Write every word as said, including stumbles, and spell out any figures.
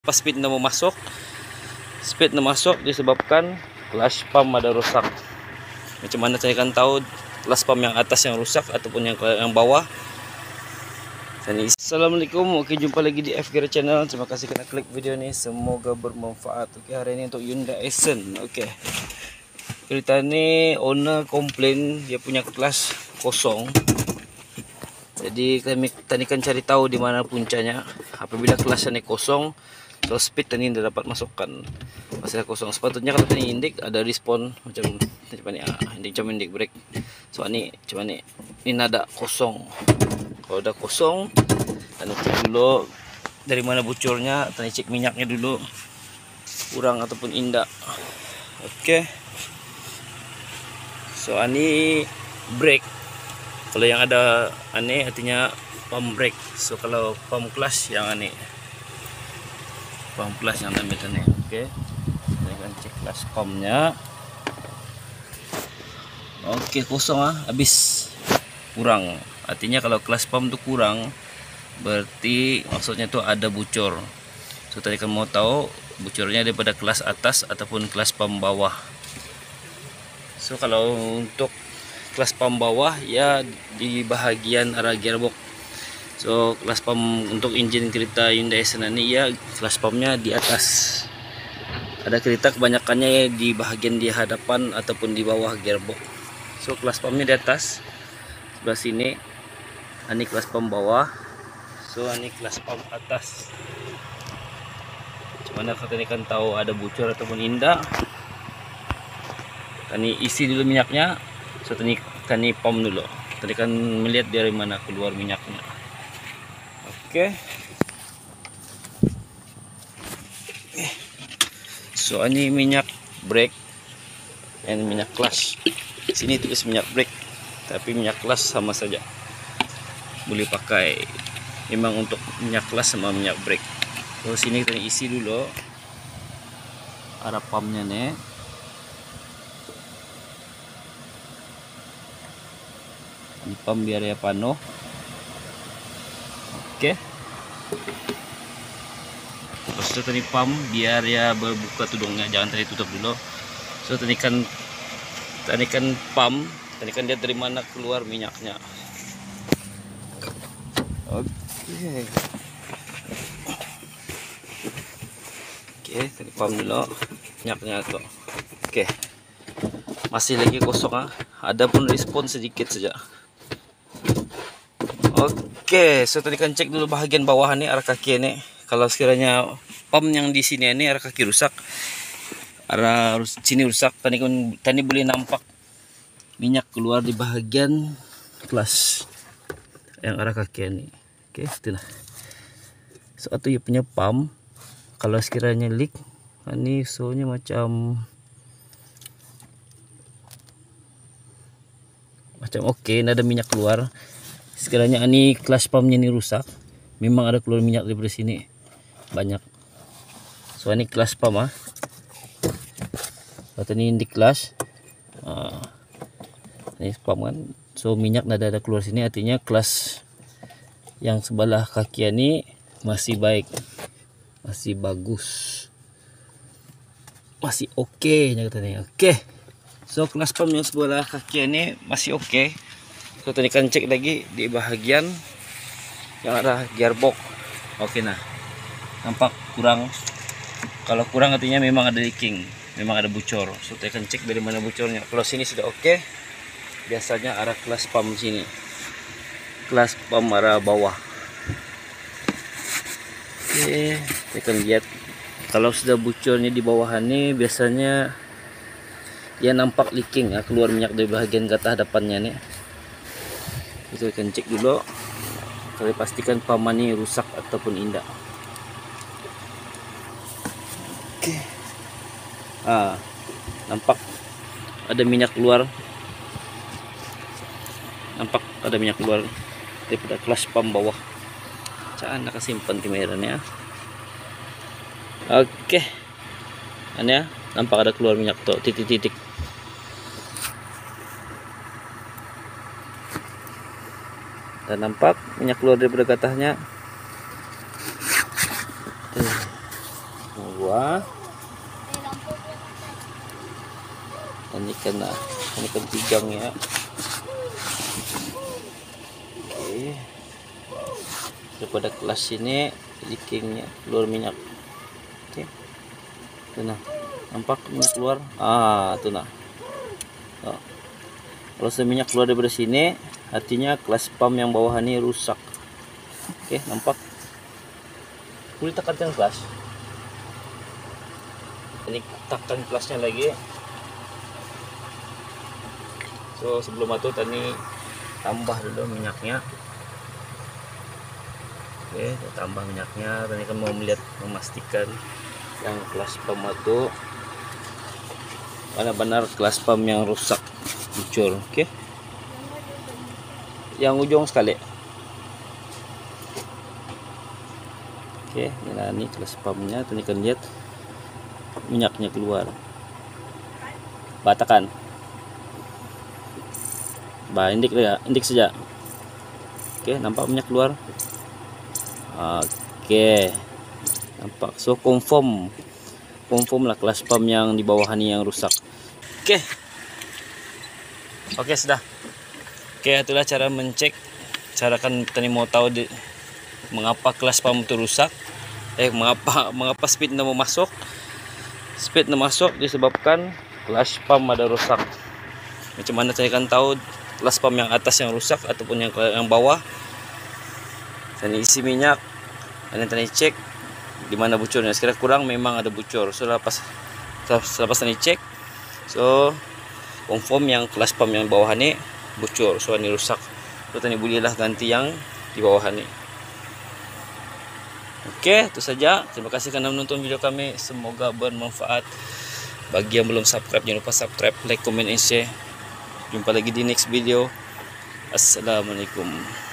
Pas speed na memasuk, speed na masuk disebabkan clutch pump ada rusak. Macam mana saya akan tahu clutch pump yang atas yang rusak ataupun yang yang bawah? Assalamualaikum, oke, jumpa lagi di F Gear Channel. Terima kasih karena klik video ini, semoga bermanfaat. Oke, hari ini untuk Hyundai Accent. Oke, cerita ini owner komplain dia punya clutch kosong. Jadi kami tadi kan cari tahu di mana puncanya. Apabila clutch ini kosong, so speed tadi tidak dapat masukkan. Masih kosong. Sepatutnya kalau tadi indik ada respon macam macam ni, ah, indik macam indik brake. So ini macam ni. Ini nada kosong. Kalau udah kosong, tadi cek dulu dari mana bocornya, tadi cek minyaknya dulu kurang ataupun indak. Oke. So ini brake. Kalau yang ada aneh artinya pump brake. So kalau pump clutch yang aneh, pump clutch yang ambil aneh. Oke, saya akan cek clutch pumpnya. Oke, kosong ah, habis kurang. Artinya kalau clutch pump itu kurang, berarti maksudnya itu ada bocor. So tadi kan mau tahu bocornya daripada clutch atas ataupun clutch pump bawah. So kalau untuk clutch pump bawah ya di bahagian arah gearbox. So clutch pump untuk engine kereta Hyundai Accent ini ya clutch pumpnya di atas. Ada kereta kebanyakannya ya di bahagian di hadapan ataupun di bawah gearbox. So clutch pumpnya di atas sebelah sini. Ini clutch pump bawah. So ini clutch pump atas. Cuman kata ini kan tahu ada bocor ataupun indah. Ini isi dulu minyaknya. So tadi kan ini pump dulu. Tadi kan melihat dari mana keluar minyaknya. Oke. So ini minyak brake dan minyak clutch. Sini tulis minyak brake, tapi minyak clutch sama saja. Boleh pakai. Memang untuk minyak clutch sama minyak brake. So sini kita isi dulu arah pumpnya nih. Di pump biar ya penuh. Oke. Terus itu tadi pump biar ya berbuka tudungnya, jangan tadi tutup dulu. So tadi kan tadi kan pump, tadi kan dia dari mana keluar minyaknya. Oke. Oke, tadi pump dulu minyaknya tuh. Oke. Masih lagi kosong ah. Ada pun respon sedikit saja. Oke, so tadi kan cek dulu bahagian bawah nih arah kaki ini. Kalau sekiranya pump yang di sini ini arah kaki rusak, arah sini rusak, tadi kan tadi boleh nampak minyak keluar di bahagian clutch yang arah kaki ini. Oke, itulah. So atau ya punya pump, kalau sekiranya leak, ini soalnya macam macam oke, okay, ada minyak keluar. Sekiranya ini clutch pumpnya ini rusak, memang ada keluar minyak dari sini banyak. So ini clutch pump ah. Atau ini di clutch. Ah. Ini pump kan. So minyak nada ada keluar sini, artinya clutch yang sebelah kaki ini masih baik, masih bagus, masih oke okay, katanya. Oke. Okay. So clutch pump yang sebelah kaki ini masih oke. Okay. So tadi kan cek lagi di bahagian yang ada gearbox. Oke, nah nampak kurang. Kalau kurang artinya memang ada leaking, memang ada bocor. So tadi kan cek dari mana bocornya. Kalau sini sudah oke, biasanya arah clutch pump sini, clutch pump arah bawah. Oke, kita kan lihat kalau sudah bocornya di bawah ini biasanya ya nampak leaking ya, keluar minyak dari bahagian gata hadapannya nih. Kita akan cek dulu, kalau pastikan pump ini rusak ataupun indah. Oke. Ah, nampak ada minyak keluar. Nampak ada minyak keluar daripada clutch pump bawah. Jangan nak simpan kameranya. Oke. Ini ya, nampak ada keluar minyak tuh, titik-titik. Dan nampak minyak keluar daripada gatahnya. dua. Ini kena, ini kan tigang ya. Oke. Daripada kelas ini leakingnya keluar minyak. Oke. Tuh nah. Nampak minyak keluar? Ah, tuh nah. Oh. Kalau seminyak keluar dari sini, artinya kelas pump yang bawah ini rusak. Oke, nampak. Boleh tekan kelas. Ini tekan kelasnya lagi. So sebelum itu tadi tambah dulu minyaknya. Oke, tambah minyaknya. Tadi kan mau melihat, memastikan yang kelas pump itu benar-benar kelas pump yang rusak, bocor. Oke, yang ujung sekali. Oke, ini kelas pumpnya. Tadi kan lihat minyaknya keluar. Batakan. Bah, indik ya, indik saja. Oke, nampak minyak keluar. Oke, nampak. So confirm, confirm lah kelas pump yang di bawah ini yang rusak. Oke, oke sudah. Oke, itulah cara mencek. Cara kan tadi mau tahu di, mengapa kelas pump itu rusak. Eh, mengapa mengapa speed tidak mau masuk? Speed tidak masuk disebabkan kelas pump ada rusak. Macam mana saya kan tahu kelas pump yang atas yang rusak ataupun yang yang bawah? Tadi isi minyak, dan tadi cek di mana bocornya. Sekiranya kurang memang ada bocor. So lepas selepas tadi cek, so confirm yang kelas pump yang bawah ini bocor. So ini rusak. So tadi bolehlah ganti yang di bawah ini. Oke, itu saja. Terima kasih karena menonton video kami. Semoga bermanfaat. Bagi yang belum subscribe, jangan lupa subscribe, like, comment, and share. Jumpa lagi di next video. Assalamualaikum.